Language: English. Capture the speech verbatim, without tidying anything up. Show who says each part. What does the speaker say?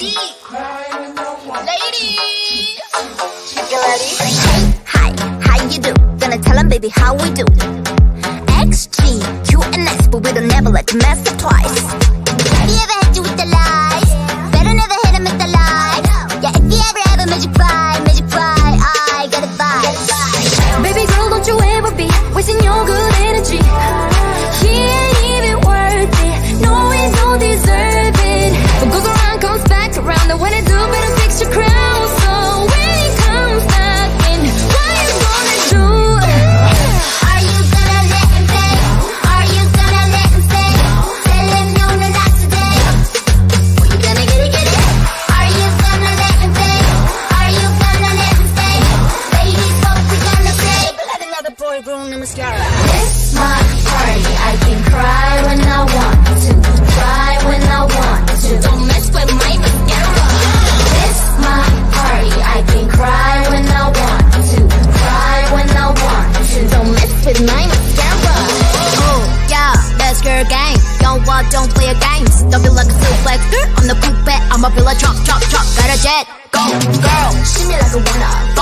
Speaker 1: G. Ladies, you ready? Hey, hi, how you do? Gonna tell 'em, baby, how we do. X, G, Q, and S, but we don't never let you mess up twice. Have you ever hit you with the lies? Better never hit 'em with the lies. Yeah, if you ever have a magic vibe, magic vibe, I got a vibe.
Speaker 2: Baby girl, don't you ever be wasting your good energy. He ain't even worth it. No, we don't deserve it. What goes around comes back around. And when it do, better fix your crown. So when it comes back in, what you gonna do?
Speaker 1: Are you gonna let him stay? Are you gonna let him stay? Tell him no, no, not today. Or you gonna get it, get it? Are you gonna let him stay? Are you gonna let him stay? Ladies, what we gonna say? Let another boy ruin the mascara.
Speaker 2: It's my party. I can cry when I want to, cry when I want to. Don't mess with my mascara. It's my party. I can cry when I want to, cry when I want to. Don't mess with my mascara.
Speaker 1: Oh, yeah, that's your game. Don't walk, don't play a games. Don't be like a suplex. I'm the coupe, I'ma be like chop, chop, chop. Got a jet, go, girl.
Speaker 2: Shimmy like a winner.